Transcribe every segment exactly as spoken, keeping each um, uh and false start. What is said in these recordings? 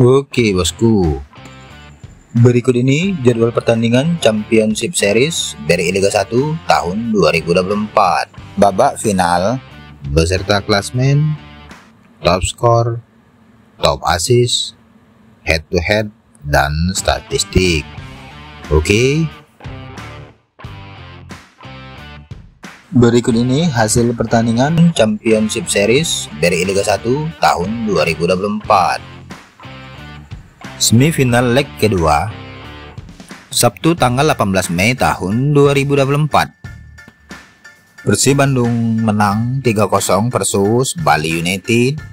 Oke bosku, berikut ini jadwal pertandingan Championship Series B R I Liga satu tahun dua ribu dua puluh empat. Babak final beserta klasmen, top skor, top assist, head to head, dan statistik. Oke, berikut ini hasil pertandingan Championship Series B R I Liga satu tahun dua ribu dua puluh empat. Semifinal leg kedua, Sabtu tanggal delapan belas Mei tahun dua ribu dua puluh empat. Persib Bandung menang tiga kosong versus Bali United.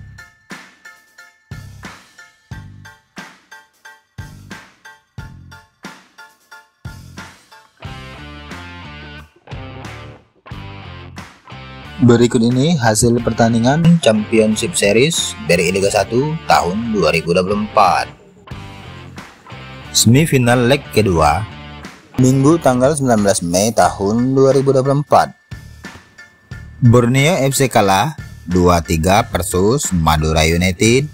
Berikut ini hasil pertandingan Championship Series B R I Liga satu tahun dua ribu dua puluh empat. Semifinal leg kedua, Minggu tanggal sembilan belas Mei tahun dua ribu dua puluh empat. Borneo F C kalah dua tiga versus Madura United.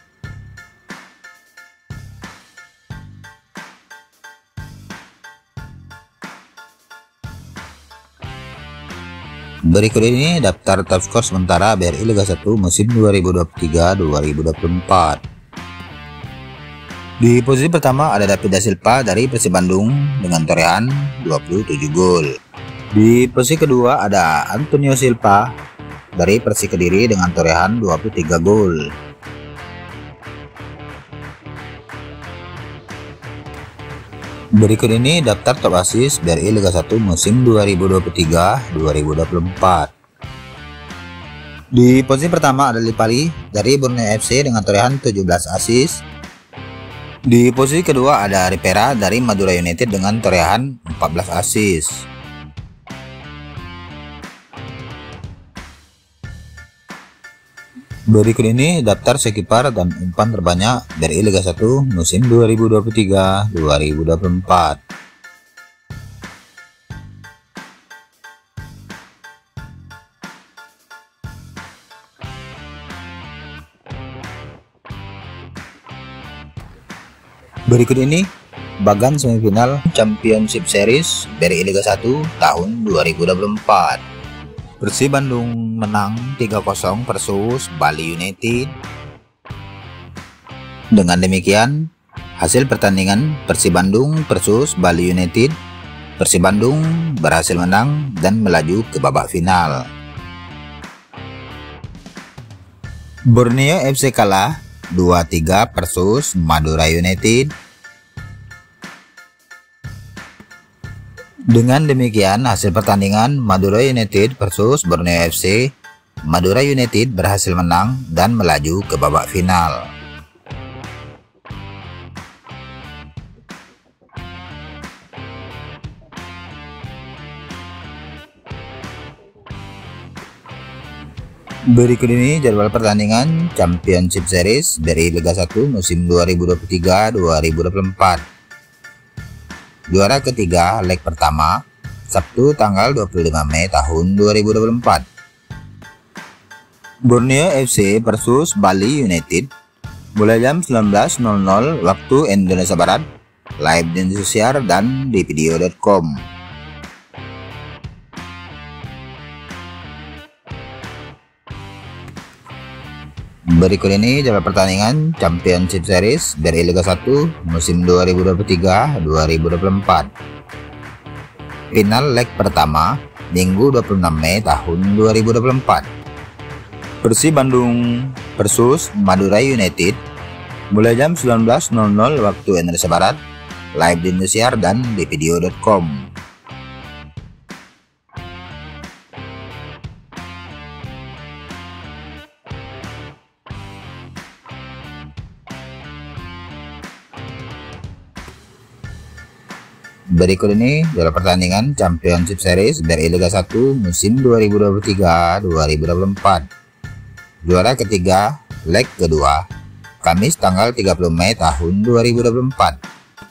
Berikut ini daftar top skor sementara B R I Liga satu musim dua ribu dua puluh tiga dua ribu dua puluh empat. Di posisi pertama ada David Da Silva dari Persib Bandung dengan torehan dua puluh tujuh gol. Di posisi kedua ada Antonio Silva dari Persik Kediri dengan torehan dua puluh tiga gol. Berikut ini daftar top assist B R I Liga satu musim dua ribu dua puluh tiga dua ribu dua puluh empat. Di posisi pertama ada Lipali dari Borneo F C dengan torehan tujuh belas assist. Di posisi kedua ada Ripera dari Madura United dengan torehan empat belas assist. Berikut ini daftar skipper dan umpan terbanyak B R I Liga satu musim dua ribu dua puluh tiga dua ribu dua puluh empat. Berikut ini bagan semifinal Championship Series B R I Liga satu tahun dua ribu dua puluh empat. Persib Bandung menang tiga kosong versus Bali United. Dengan demikian, hasil pertandingan Persib Bandung versus Bali United, Persib Bandung berhasil menang dan melaju ke babak final. Borneo F C kalah dua tiga versus Madura United. Dengan demikian hasil pertandingan Madura United versus Borneo F C, Madura United berhasil menang dan melaju ke babak final. Berikut ini jadwal pertandingan Championship Series B R I Liga satu musim dua ribu dua puluh tiga dua ribu dua puluh empat. Juara ketiga leg pertama, Sabtu tanggal dua puluh lima Mei tahun dua ribu dua puluh empat. Borneo F C versus Bali United mulai jam sembilan belas nol nol waktu Indonesia Barat, live di Indosiar dan di video titik com. Berikut ini jadwal pertandingan Championship Series B R I Liga satu musim dua ribu dua puluh tiga dua ribu dua puluh empat. Final leg pertama, Minggu dua puluh enam Mei tahun dua ribu dua puluh empat. Persib Bandung versus Madura United mulai jam sembilan belas nol nol waktu Indonesia Barat, live di Indosiar dan di video titik com. Berikut ini jadwal pertandingan Championship Series B R I Liga satu musim dua ribu dua puluh tiga dua ribu dua puluh empat. Juara ketiga leg kedua, Kamis tanggal tiga puluh Mei tahun dua ribu dua puluh empat.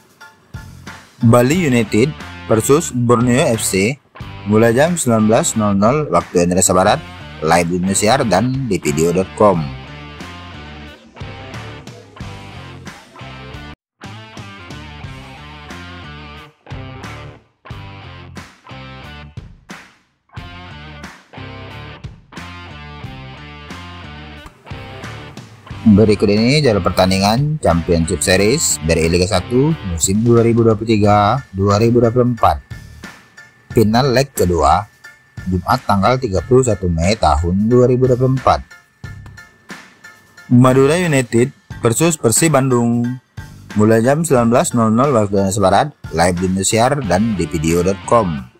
Bali United versus Borneo F C mulai jam sembilan belas nol nol waktu Indonesia Barat, live di Indosiar dan di video titik com. Berikut ini jadwal pertandingan Championship Series dari Liga satu musim dua ribu dua puluh tiga dua ribu dua puluh empat. Final leg kedua Jumat tanggal tiga puluh satu Mei tahun dua ribu dua puluh empat. Madura United versus Persib Bandung mulai jam sembilan belas nol nol waktu Indonesia Barat, live di Indosiar dan di video titik com.